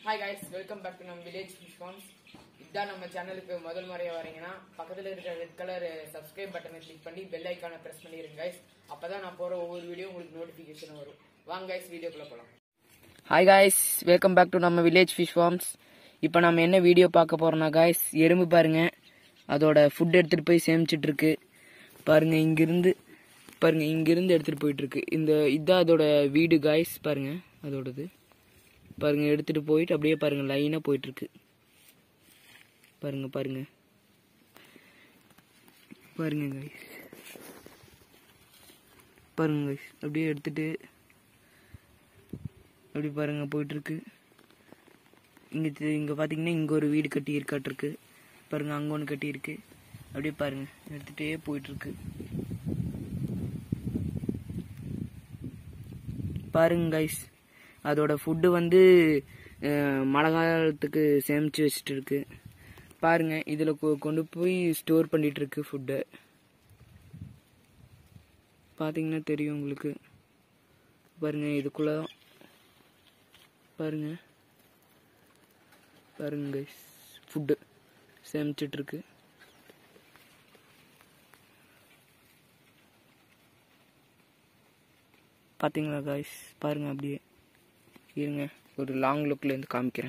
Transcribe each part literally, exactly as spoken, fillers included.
Hi guys, welcome back to our village fish farms. இதான் நம்ம சேனலுக்கு முதல் முறையா வரீங்கன்னா பக்கத்துல இருக்க ரெட் கலர் subscribe பட்டனை கிளிக் பண்ணி பெல் ஐகானை பிரஸ் பண்ணிருங்க guys. அப்பதான் நான் போற ஒவ்வொரு வீடியோ உங்களுக்கு நோட்டிபிகேஷன் வரும். வாங்க guys வீடியோக்குள்ள போலாம். Hi guys, welcome back to நம்ம village fish farms. இப்போ நாம என்ன வீடியோ பார்க்க போறோம்னா guys, எறும்பு பாருங்க. அதோட ஃபுட் எடுத்துட்டு போய் சேமிச்சிட்டு இருக்கு. பாருங்க இங்க இருந்து பாருங்க இங்க இருந்து எடுத்துட்டு போயிட்டு இருக்கு. இந்த இதான் அதோட வீடு guys பாருங்க அதோடது. பாருங்க எடுத்துட்டு போயிட்டு அப்படியே பாருங்க லைனா போயிட்டு இருக்கு. பாருங்க பாருங்க பாருங்க गाइस பாருங்க गाइस அப்படியே எடுத்துட்டு அப்படி பாருங்க போயிட்டு இருக்கு. இங்க இங்க பாத்தீங்கன்னா இங்க ஒரு வீடு கட்டி இருக்காட்டு இருக்கு. பாருங்க அங்க ஒன்னு கட்டி இருக்கு. அப்படியே பாருங்க எடுத்துட்டே போயிட்டு இருக்கு. பாருங்க गाइस அதோட ஃபுட் வந்து மழை காலத்துக்கு சேமிச்சு வச்சிட்டு இருக்கு. பாருங்க இதுல கொண்டு போய் ஸ்டோர் பண்ணிட்டு இருக்கு ஃபுட். பாத்தீங்கன்னா தெரியும் உங்களுக்கு. பாருங்க இதுக்குள்ள பாருங்க பாருங்க गाइस ஃபுட் சேமிச்சிட்டு இருக்கு. பாத்தீங்களா गाइस பாருங்க அப்படியே இருங்க ஒரு லாங் லுக்ல இருந்து காமிக்கிறேன்.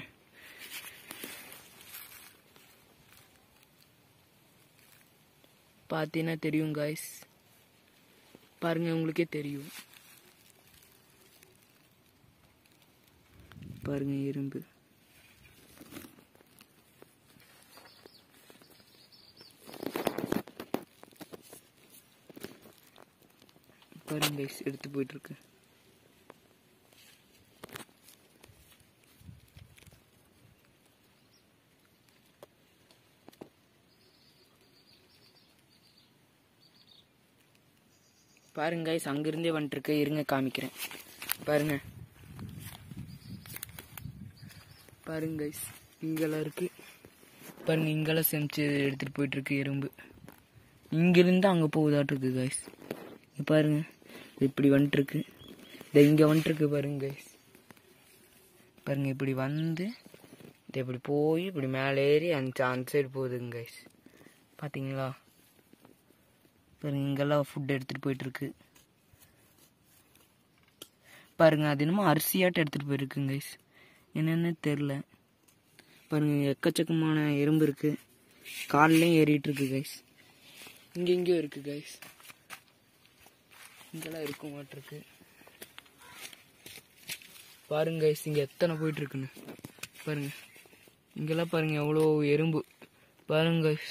பாத்தீங்கன்னா தெரியும் गाइस பாருங்க உங்களுக்கே தெரியும். பாருங்க எறும்பு பாருங்க गाइस எடுத்து போயிட்டு இருக்கு. பாருங்க गाइस அங்க இருந்தே வந்துட்டு இருக்கு. இருங்க காமிக்கிறேன். பாருங்க பாருங்க गाइस இங்கெல்லாம் இருக்கு. பாருங்க இங்கெல்லாம் செமிச்சு எடுத்துட்டு போயிட்டு இருக்கு எறும்பு. இங்க இருந்து அங்க போகுதாட்டு இருக்கு गाइस. பாருங்க இப்படி வந்துட்டு இருக்கு. இங்க வந்துட்டு இருக்கு பாருங்க गाइस. பாருங்க இப்படி வந்து இப்படி போய் இப்படி மேலே ஏறி அந்த அந்த சைடு போகுதுங்க गाइस. பாத்தீங்களா பாருங்க இங்கெல்லாம் ஃபுட் எடுத்துட்டு போயிட்டு இருக்கு. பாருங்க அது என்னமோ அரிசியாட்டு எடுத்துட்டு போயிருக்குங்க गाइस. என்னன்னு தெரியல. பாருங்க எக்கச்சக்கமான எறும்பு இருக்கு. கால்லயும் ஏறிட்டு இருக்கு गाइस. இங்க இங்கேயும் இருக்கு गाइस. இங்கெல்லாம் இருக்க மாட்டிருக்கு. பாருங்க गाइस இங்க எத்தனை போயிட்டு இருக்குன்னு பாருங்க. இங்கெல்லாம் பாருங்க எவ்வளோ எறும்பு. பாருங்க गाइस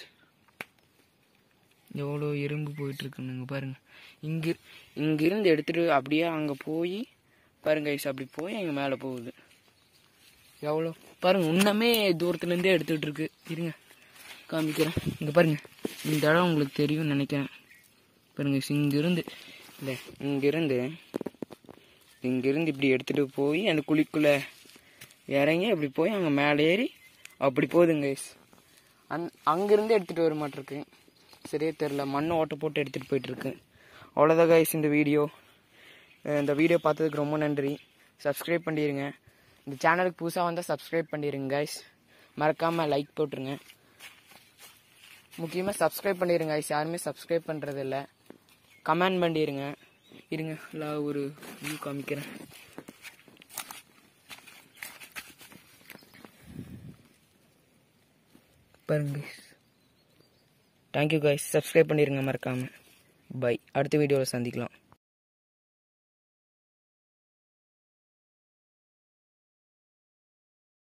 எவ்வளோ எறும்பு போயிட்டு இருக்குன்னு பாருங்க. இங்க இங்க இருந்து எடுத்துட்டு அப்படியே அங்க போய் பாருங்க गाइस அப்படி போய் அங்க மேல போகுது. எவ்வளோ பாருங்க இன்னமே தூரத்துல இருந்தே எடுத்துட்டு இருக்கு. இருங்க காமிக்கிறேன். இங்க பாருங்க இந்த இடம் உங்களுக்கு தெரியும் நினைக்கிறேன். பாருங்க இங்க இருந்து இல்ல இங்க இருந்து இங்க இருந்து இப்படி எடுத்துட்டு போய் அந்த குழிக்குள்ள இறங்கி அப்படி போய் அங்க மேலே ஏறி அப்படி போகுதுங்க गाइस. அந் அங்கிருந்து எடுத்துட்டு வர மாட்டிருக்கு. சரியே தெரியல. மண்ணை ஓட்ட போட்டு எடுத்துட்டு போயிட்டு இருக்கு. அவ்வளோதான் गाइस இந்த வீடியோ. இந்த வீடியோ பார்த்ததுக்கு ரொம்ப நன்றி. சப்ஸ்கிரைப் பண்ணிடுங்க. இந்த சேனலுக்கு புதுசாக வந்தால் சப்ஸ்கிரைப் பண்ணிடுங்க गाइस. மறக்காமல் லைக் போட்டுருங்க. முக்கியமாக சப்ஸ்கிரைப் பண்ணிடுங்க गाइस. யாருமே சப்ஸ்கிரைப் பண்ணுறது இல்லை. கமெண்ட் பண்ணிடுங்க. இருங்க நான் ஒரு வியூ காமிக்கிறேன். பாருங்க गाइस. Thank you guys. சப்ஸ்கிரைப் பண்ணிடுங்க மறக்காமல். பை. அடுத்த வீடியோவில் சந்திக்கலாம்.